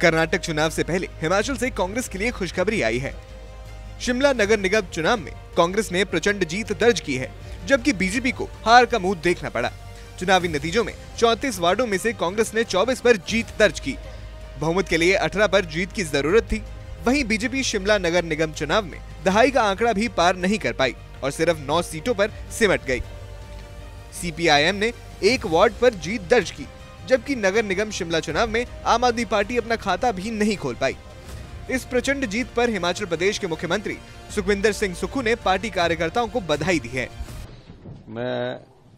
कर्नाटक चुनाव से पहले हिमाचल से कांग्रेस के लिए खुशखबरी आई है। शिमला नगर निगम चुनाव में कांग्रेस ने प्रचंड जीत दर्ज की है, जबकि बीजेपी को हार का मुंह देखना पड़ा। चुनावी नतीजों में 34 वार्डों में से कांग्रेस ने 24 पर जीत दर्ज की। बहुमत के लिए 18 पर जीत की जरूरत थी। वहीं बीजेपी शिमला नगर निगम चुनाव में दहाई का आंकड़ा भी पार नहीं कर पाई और सिर्फ 9 सीटों पर सिमट गई। सीपीआईएम ने 1 वार्ड पर जीत दर्ज की, जबकि नगर निगम शिमला चुनाव में आम आदमी पार्टी अपना खाता भी नहीं खोल पाई। इस प्रचंड जीत पर हिमाचल प्रदेश के मुख्यमंत्री सुखविंदर सिंह सुक्खू ने पार्टी कार्यकर्ताओं को बधाई दी है। मैं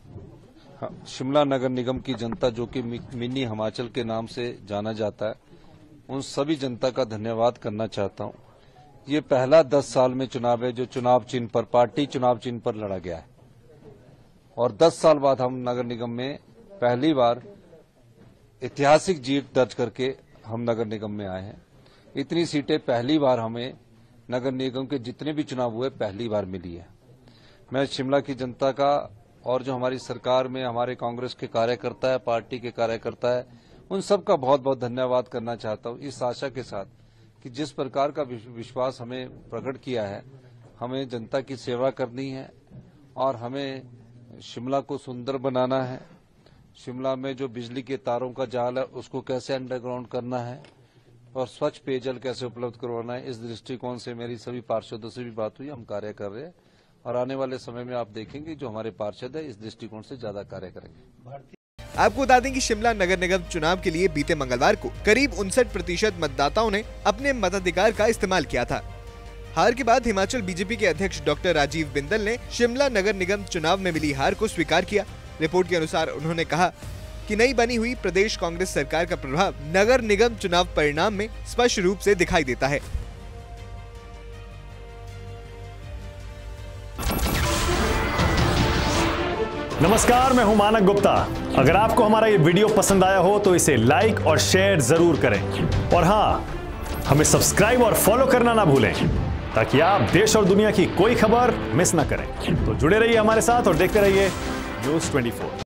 शिमला नगर निगम की जनता, जो कि मिनी हिमाचल के नाम से जाना जाता है, उन सभी जनता का धन्यवाद करना चाहता हूं। ये पहला 10 साल में चुनाव है जो चुनाव चिन्ह पर, पार्टी चुनाव चिन्ह पर लड़ा गया है, और 10 साल बाद हम नगर निगम में पहली बार ऐतिहासिक जीत दर्ज करके हम नगर निगम में आए हैं। इतनी सीटें पहली बार हमें नगर निगम के जितने भी चुनाव हुए पहली बार मिली है। मैं शिमला की जनता का और जो हमारी सरकार में हमारे कांग्रेस के कार्यकर्ता है, पार्टी के कार्यकर्ता है, उन सब का बहुत बहुत धन्यवाद करना चाहता हूं, इस आशा के साथ कि जिस प्रकार का विश्वास हमें प्रकट किया है, हमें जनता की सेवा करनी है और हमें शिमला को सुंदर बनाना है। शिमला में जो बिजली के तारों का जाल है उसको कैसे अंडरग्राउंड करना है और स्वच्छ पेयजल कैसे उपलब्ध करवाना है, इस दृष्टिकोण से मेरी सभी पार्षदों से भी बात हुई। हम कार्य कर रहे हैं और आने वाले समय में आप देखेंगे जो हमारे पार्षद है इस दृष्टिकोण से ज्यादा कार्य करेंगे। आपको बता दें कि शिमला नगर निगम चुनाव के लिए बीते मंगलवार को करीब 59% मतदाताओं ने अपने मताधिकार का इस्तेमाल किया था। हार के बाद हिमाचल बीजेपी के अध्यक्ष डॉक्टर राजीव बिंदल ने शिमला नगर निगम चुनाव में मिली हार को स्वीकार किया। रिपोर्ट के अनुसार उन्होंने कहा कि नई बनी हुई प्रदेश कांग्रेस सरकार का प्रभाव नगर निगम चुनाव परिणाम में स्पष्ट रूप से दिखाई देता है। नमस्कार, मैं हूं मानक गुप्ता। अगर आपको हमारा ये वीडियो पसंद आया हो तो इसे लाइक और शेयर जरूर करें, और हाँ, हमें सब्सक्राइब और फॉलो करना ना भूलें ताकि आप देश और दुनिया की कोई खबर मिस ना करें। तो जुड़े रहिए हमारे साथ और देखते रहिए न्यूज़ 24।